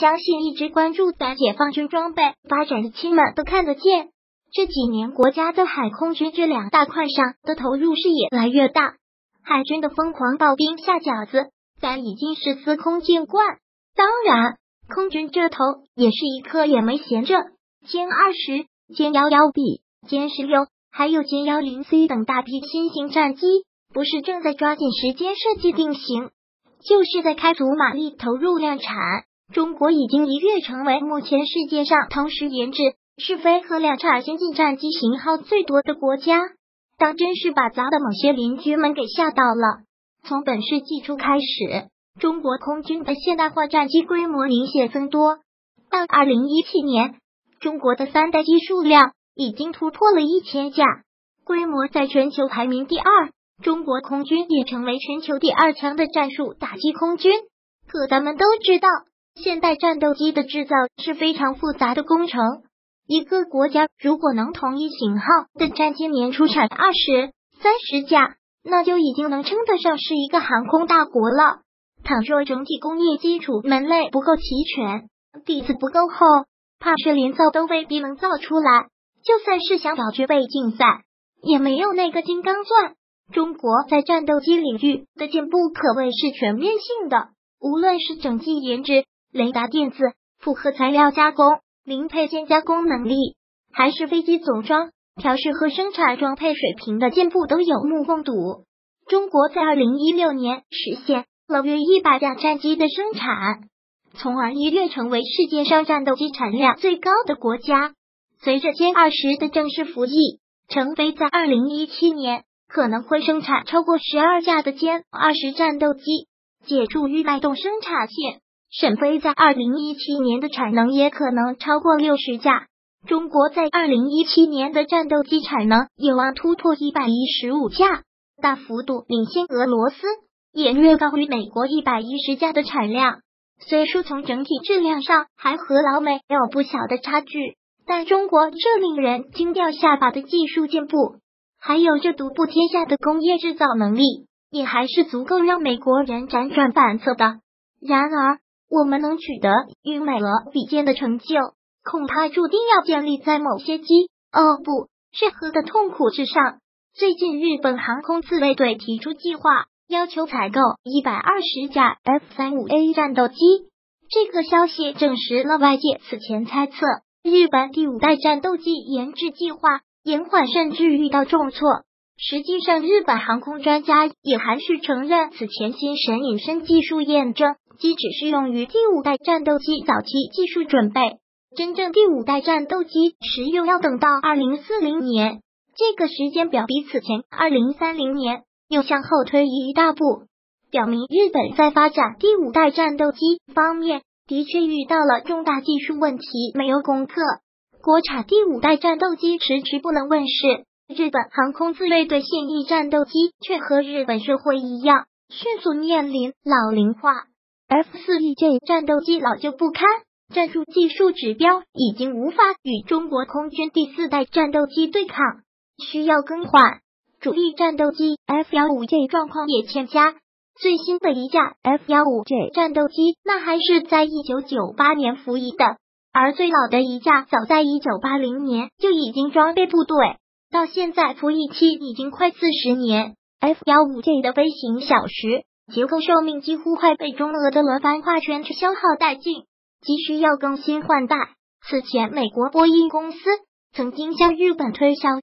相信一直关注咱解放军装备发展的亲们都看得见，这几年国家在海空军这两大块上的投入是越来越大。海军的疯狂刨冰下饺子，咱已经是司空见惯。当然，空军这头也是一刻也没闲着，歼20、歼11B、歼16，还有歼10C 等大批新型战机，不是正在抓紧时间设计定型，就是在开足马力投入量产。中国已经一跃成为目前世界上同时研制、试飞和量产先进战机型号最多的国家。当真是把咱的某些邻居们给吓到了。从本世纪初开始，中国空军的现代化战机规模明显增多。到2017年，中国的3代机数量已经突破了1000架，规模在全球排名第2。中国空军也成为全球第2强的战术打击空军。可咱们都知道，现代战斗机的制造是非常复杂的工程。一个国家如果能同一型号的战机年出产20、30架，那就已经能称得上是一个航空大国了。倘若整体工业基础门类不够齐全，底子不够厚，怕是连造都未必能造出来。就算是想找军备竞赛，也没有那个金刚钻。中国在战斗机领域的进步可谓是全面性的，无论是整机研制、雷达电子、复合材料加工、零配件加工能力，还是飞机总装、调试和生产装配水平的进步都有目共睹。中国在2016年实现了约100架战机的生产，从而一跃成为世界上战斗机产量最高的国家。随着歼20的正式服役，成飞在2017年可能会生产超过12架的歼20战斗机，借助于带动生产线，沈飞在2017年的产能也可能超过60架。中国在2017年的战斗机产能有望突破115架，大幅度领先俄罗斯，也略高于美国110架的产量。虽说从整体质量上还和老美有不小的差距，但中国这令人惊掉下巴的技术进步，还有这独步天下的工业制造能力，也还是足够让美国人辗转反侧的。然而，我们能取得与美俄比肩的成就，恐怕注定要建立在某些是和的痛苦之上。最近，日本航空自卫队提出计划，要求采购120架 F-35A 战斗机。这个消息证实了外界此前猜测，日本第5代战斗机研制计划延缓甚至遇到重挫。实际上，日本航空专家也含蓄承认，此前新神隐身技术验证机只适用于第5代战斗机早期技术准备，真正第5代战斗机实用要等到2040年。这个时间表比此前2030年又向后推移一大步，表明日本在发展第5代战斗机方面的确遇到了重大技术问题没有攻克。国产第5代战斗机迟迟不能问世，日本航空自卫队现役战斗机却和日本社会一样，迅速面临老龄化。F-4EJ 战斗机老旧不堪，战术技术指标已经无法与中国空军第4代战斗机对抗，需要更换。主力战斗机 F-15J 状况也欠佳，最新的一架 F-15J 战斗机那还是在1998年服役的，而最老的一架早在1980年就已经装备部队，到现在服役期已经快40年。F-15J 的飞行小时，结构寿命几乎快被中俄的轮番化全消耗殆尽，急需要更新换代。此前，美国波音公司曾经向日本推销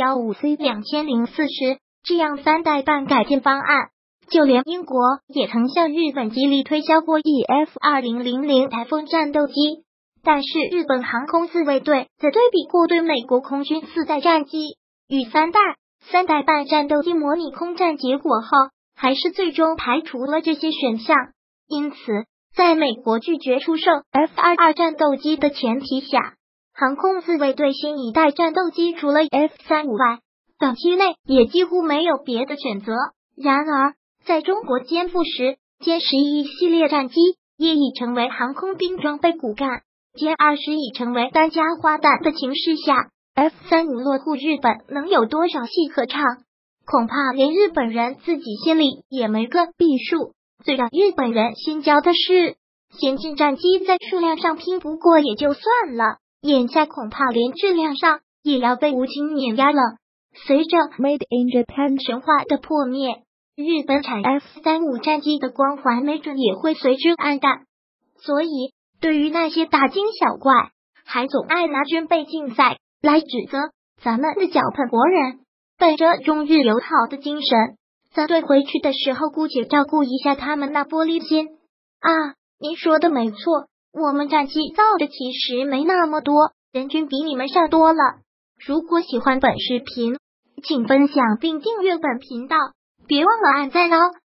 F-15C-2040这样3代半改进方案，就连英国也曾向日本吉利推销过 EF-2000 台风战斗机。但是日本航空自卫队在对比过对美国空军4代战机与3代半战斗机模拟空战结果后，还是最终排除了这些选项。因此，在美国拒绝出售 F-22 战斗机的前提下，航空自卫队新一代战斗机除了 F-35外，短期内也几乎没有别的选择。然而，在中国歼负时，歼11系列战机也已成为航空兵装备骨干，歼20已成为当家花旦的情势下， F-35落户日本能有多少戏可唱？恐怕连日本人自己心里也没个避数。最让日本人心焦的是， 先进战机在数量上拼不过也就算了，眼下恐怕连质量上也要被无情碾压了。随着 Made in Japan 神话的破灭，日本产 F-35战机的光环没准也会随之黯淡。所以，对于那些大惊小怪，还总爱拿军备竞赛来指责咱们的脚本国人，本着中日友好的精神，在对回去的时候姑且照顾一下他们那玻璃心啊！您说的没错，我们战机造的其实没那么多，人均比你们少多了。如果喜欢本视频，请分享并订阅本频道，别忘了按赞哦。